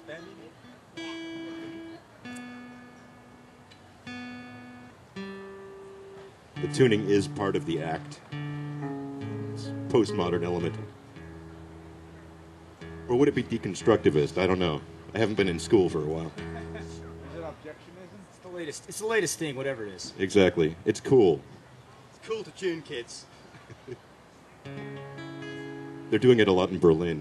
The tuning is part of the act. It's a postmodern element. Or would it be deconstructivist? I don't know. I haven't been in school for a while. Is it objectionism? It's the latest thing, whatever it is. Exactly. It's cool. It's cool to tune, kids. They're doing it a lot in Berlin.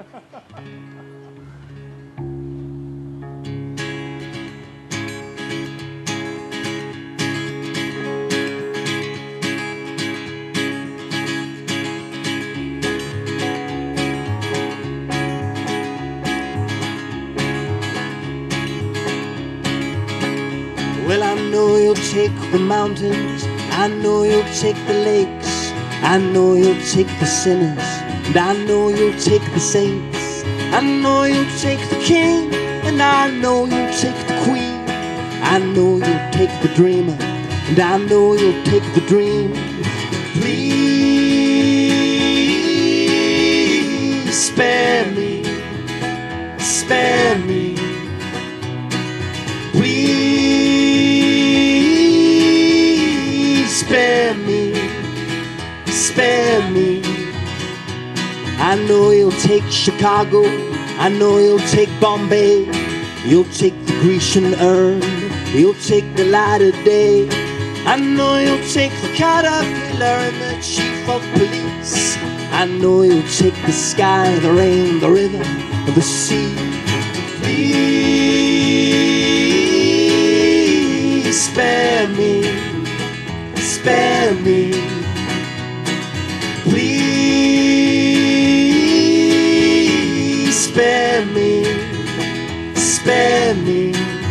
Well, I know you'll take the mountains, I know you'll take the lakes, I know you'll take the sinners, and I know you'll take the saints. I know you'll take the king, and I know you'll take the queen. I know you'll take the dreamer, and I know you'll take the dream. Please spare me, spare me. Please spare me, spare me. I know you'll take Chicago, I know you'll take Bombay. You'll take the Grecian urn, you'll take the light of day. I know you'll take the caterpillar and the chief of police. I know you'll take the sky, the rain, the river, the sea. Please spare me, spare me. Please spare me, spare me.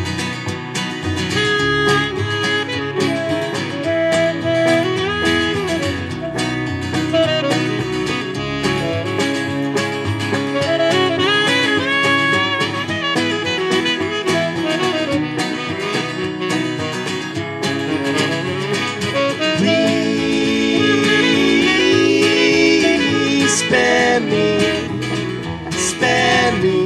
Spare me, spare me.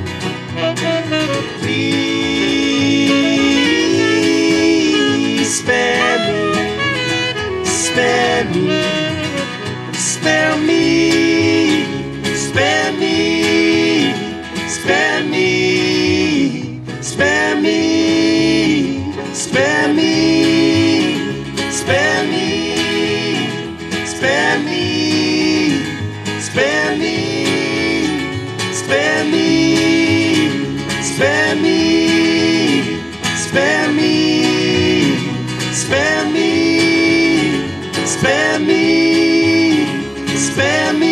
Please spare me, spare me, spare me, spare me, spare me, spare me, spare me, spare me, spare me. Spare me, spare me, spare me, spare me, spare me, spare me, spare me.